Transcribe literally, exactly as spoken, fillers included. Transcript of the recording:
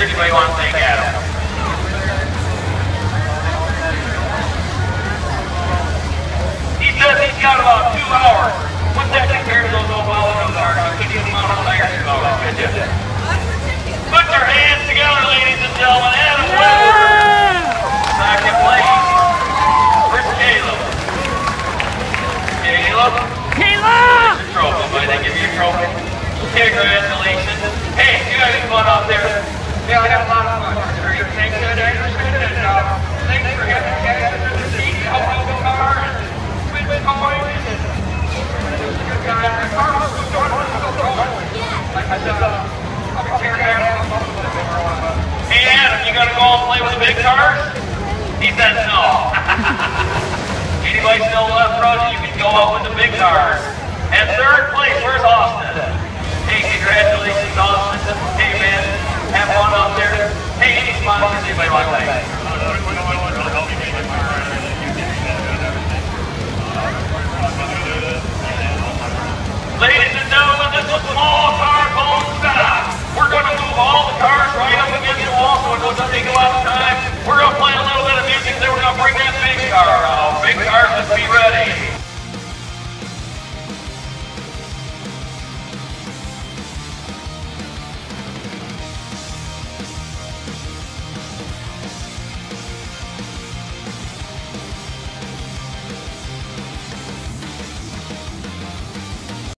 anybody want to take at him? He says he's got about two hours. What's that compared to those old Bollinger cars? You couldn't even mount a tire to those, could you? Put your hands together, ladies and gentlemen. Adam Whitaker. Second place. Where's Caleb? Caleb? Caleb! Here's your trophy, buddy. They give you a trophy. Congratulations. Hey, you guys have fun out there. Yeah, I had a lot of fun. Thanks for the Anderson and uh, thanks for having me guys under the seat, helping the car and with toys and good guys. The car was doing what it was going. Like I said, I'll be tearing out of them. Hey Adam, you gonna go and play with the big cars? He says no. Anybody still left road, you can go out with the big cars. And third place, where's Austin? Hey, congratulations, Austin. Hey man, have fun out there. Hey, any sponsors, anybody want to thank? Ladies and gentlemen, this is a small car called stop. We're going to move all the cars right up against the wall so it doesn't take a lot of time. We're going to play a